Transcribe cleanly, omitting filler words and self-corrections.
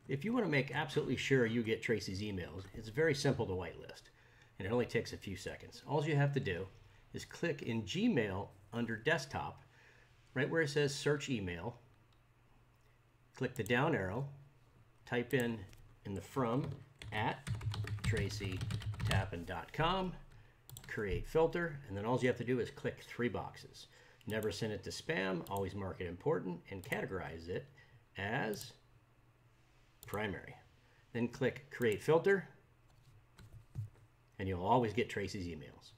If you want to make absolutely sure you get Tracy's emails, it's very simple to whitelist, and it only takes a few seconds. All you have to do is click in Gmail under Desktop, right where it says Search Email. Click the down arrow, type in the from @tracytappan.com, create filter, and then all you have to do is click 3 boxes. Never send it to spam, always mark it important, and categorize it as primary. Then click create filter, and you'll always get Tracy's emails.